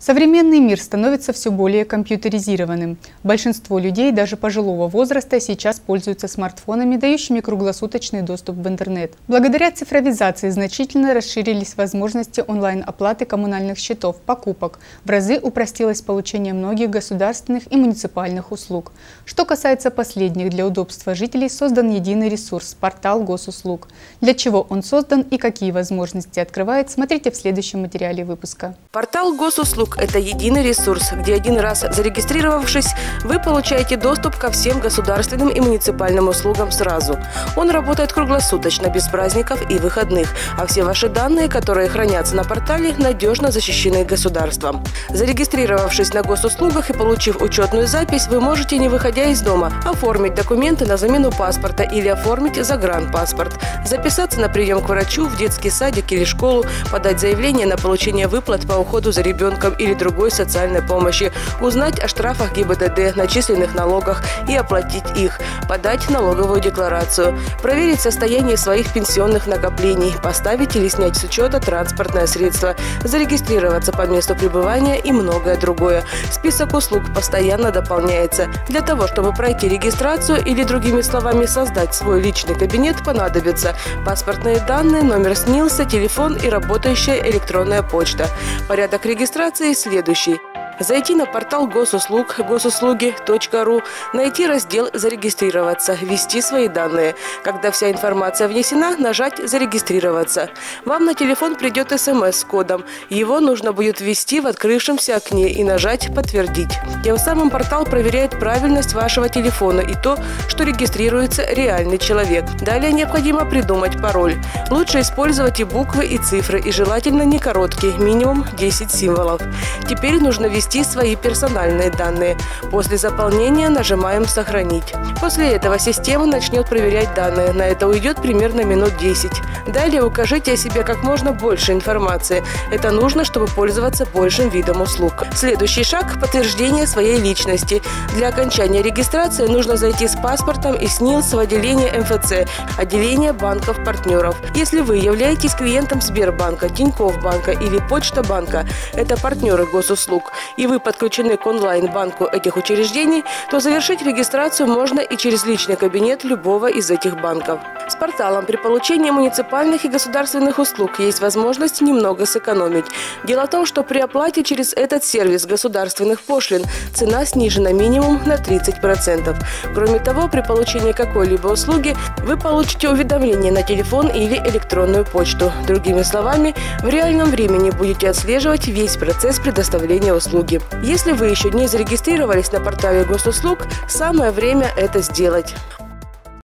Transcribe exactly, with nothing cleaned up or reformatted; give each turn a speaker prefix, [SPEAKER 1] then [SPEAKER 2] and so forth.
[SPEAKER 1] Современный мир становится все более компьютеризированным. Большинство людей, даже пожилого возраста, сейчас пользуются смартфонами, дающими круглосуточный доступ в интернет. Благодаря цифровизации значительно расширились возможности онлайн-оплаты коммунальных счетов, покупок. В разы упростилось получение многих государственных и муниципальных услуг. Что касается последних, для удобства жителей создан единый ресурс – портал госуслуг. Для чего он создан и какие возможности открывает, смотрите в следующем материале выпуска.
[SPEAKER 2] Портал госуслуг – это единый ресурс, где один раз зарегистрировавшись, вы получаете доступ ко всем государственным и муниципальным услугам сразу. Он работает круглосуточно, без праздников и выходных, а все ваши данные, которые хранятся на портале, надежно защищены государством. Зарегистрировавшись на госуслугах и получив учетную запись, вы можете, не выходя из дома, оформить документы на замену паспорта или оформить загранпаспорт, записаться на прием к врачу, в детский садик или школу, подать заявление на получение выплат по уходу за ребенком или другой социальной помощи, узнать о штрафах ГИБДД, начисленных налогах и оплатить их, подать налоговую декларацию, проверить состояние своих пенсионных накоплений, поставить или снять с учета транспортное средство, зарегистрироваться по месту пребывания и многое другое. Список услуг постоянно дополняется. Для того, чтобы пройти регистрацию или, другими словами, создать свой личный кабинет, понадобятся паспортные данные, номер СНИЛСа, телефон и работающая электронная почта. Порядок регистрации следующий. Зайти на портал госуслуг госуслуги точка ру, найти раздел «Зарегистрироваться», ввести свои данные. Когда вся информация внесена, нажать «Зарегистрироваться». Вам на телефон придет смс с кодом. Его нужно будет ввести в открывшемся окне и нажать «Подтвердить». Тем самым портал проверяет правильность вашего телефона и то, что регистрируется реальный человек. Далее необходимо придумать пароль. Лучше использовать и буквы, и цифры, и желательно не короткие, минимум десять символов. Теперь нужно ввести свои персональные данные. После заполнения нажимаем «Сохранить». После этого система начнет проверять данные. На это уйдет примерно минут десять. Далее укажите о себе как можно больше информации. Это нужно, чтобы пользоваться большим видом услуг. Следующий шаг – подтверждение своей личности. Для окончания регистрации нужно зайти с паспортом и СНИЛС в отделение эм эф цэ, отделение банков-партнеров. Если вы являетесь клиентом Сбербанка, Тинькофф банка или Почта банка, это партнеры госуслуг, и вы подключены к онлайн-банку этих учреждений, то завершить регистрацию можно и через личный кабинет любого из этих банков. С порталом при получении муниципальных и государственных услуг есть возможность немного сэкономить. Дело в том, что при оплате через этот сервис государственных пошлин цена снижена минимум на тридцать процентов. Кроме того, при получении какой-либо услуги вы получите уведомление на телефон или электронную почту. Другими словами, в реальном времени будете отслеживать весь процесс предоставления услуги. Если вы еще не зарегистрировались на портале госуслуг, самое время это сделать.